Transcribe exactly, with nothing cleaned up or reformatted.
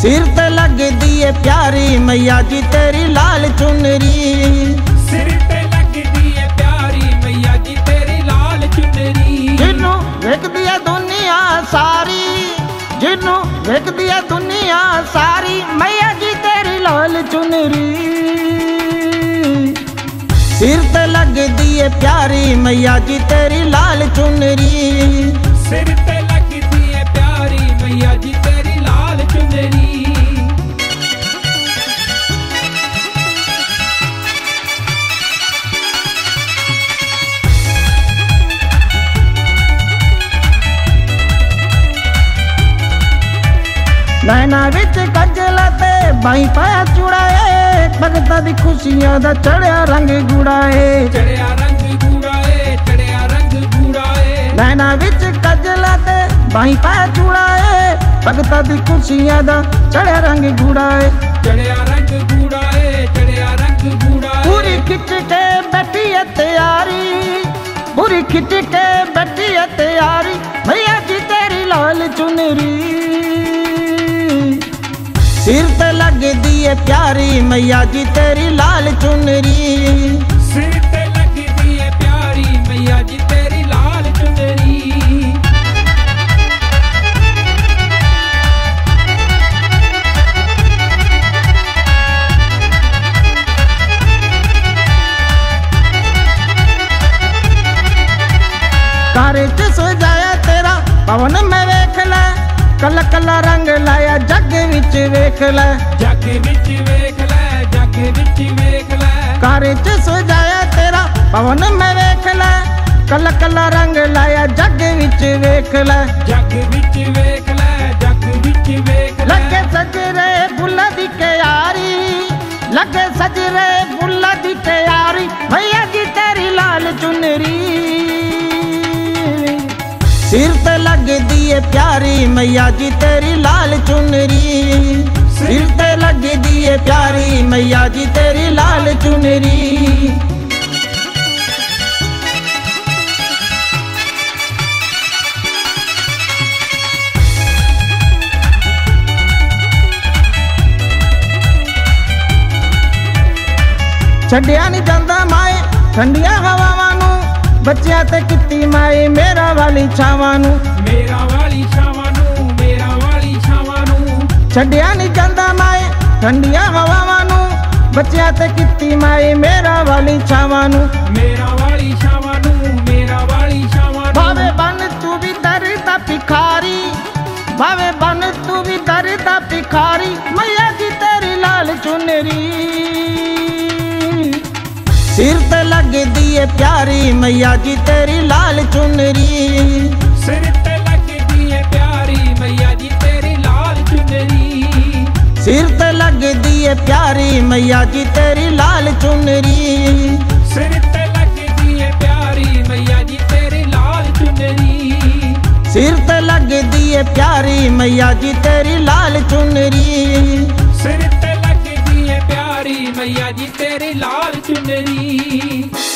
सिर ते लगदी है प्यारी मैया जी तेरी लाल चुनरी। सिर ते लगदी है प्यारी मैया जी तेरी लाल चुनरी। जिन्नू वेखदी है दुनिया सारी, जिन्नू वेखदी है दुनिया सारी मैया जी तेरी लाल चुनरी। सिर ते लगदी है प्यारी मैया जी तेरी लाल चुनरी। सिर ते लगदी है प्यारी मैया जी तेरी लाल चुनरी। नैना विच कजल ते बाई पाया चुड़ाए, भगतां दी खुशियां दा चढ़िया रंग गुड़ाए। चढ़िया रंग गुड़ाए, चढ़िया रंग गुड़ाए। नैना विच कजल ते बाई पाया चुड़ाए, भगतां दी खुशियां दा चढ़िया रंग गुड़ाए। चढ़िया रंग गुड़ाए, चढ़िया रंग गुड़ाए। पूरी खिच के बैठी है तैयारी, पूरी खिच के बैठी है तैयारी मैया जी तेरी लाल चुनरी। सिर ते लगदी है प्यारी मैया जी तेरी लाल चुनरी। सिर ते लगदी है प्यारी मैया जी तेरी लाल चुनरी। कारे च सजाया तेरा पवन में वेख लै, कला कला रंग लाया जग विच वेख लै। जग विच वेख लै, जग विच वेख लै। कारे च सजाया तेरा पवन में वेख लै, कला कला रंग लाया जग विच वेख लै। जग विच वेख लै, जग विच वेख लै। लगे सजरे फुल्लां दी क्यारी, लगे सजरे फुल्लां दी क्यारी मैया जी तेरी लाल चुनरी। सिर ते लगदी है प्यारी मैया जी तेरी लाल चुनरी। सिर ते लगदी है प्यारी मैया जी तेरी लाल चुनरी। छड्डिया नहीं जांदा माए ठंडिया हवावां नू, बच्चियां ते कित्ती माए मेरा वाली छावां नू। मेरा वाली छावां नू, मेरा वाली छावां नू। छड्डिया नहीं जांदा माए ठंडिया हवावां नू, बच्चियां ते कित्ती माए मेरा वाली छावां नू। मेरा वाली छावां नू, मेरा वाली छावां नू। भावे बन तू भी दर दा भिखारी, भावे बन तू भी दर दा भिखारी मैया जी तेरी लाल चुनरी। सिर ते लगदी है प्यारी मैया जी तेरी लाल चुनरी। सिर ते लगदी है प्यारी मैया जी तेरी लाल चुनरी। सिर ते लगदी है प्यारी मैया जी तेरी लाल चुनरी। सिर ते लगदी है प्यारी मैया जी तेरी लाल चुनरी। सिर ते लगदी है प्यारी मैया जी तेरी लाल चुनरी। सिर ते लगदी है प्यारी मैया जी तेरी लाल चुनरी।